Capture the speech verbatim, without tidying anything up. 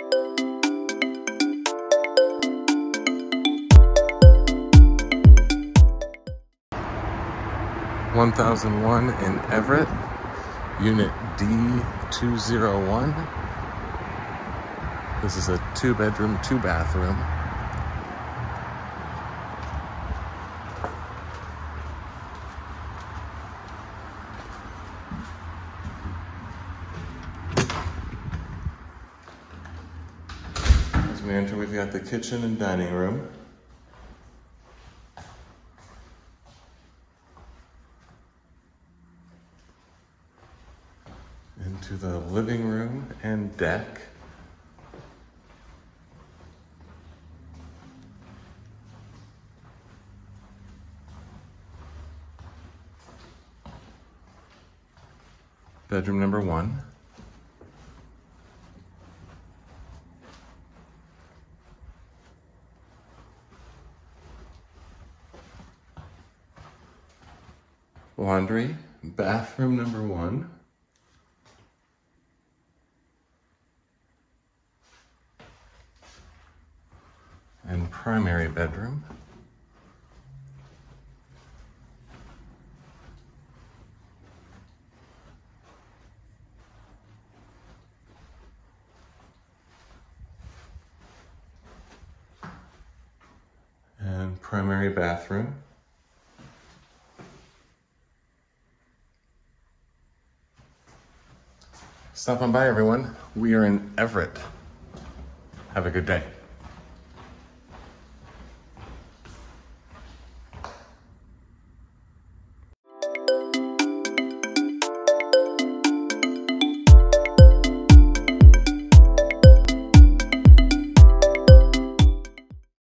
one thousand one in Everett, unit D two oh one. This is a two bedroom, two bathroom. As we enter, we've got the kitchen and dining room. Into the living room and deck. Bedroom number one. Laundry, bathroom number one. And primary bedroom. And primary bathroom. Stop on by, everyone. We are in Everett. Have a good day.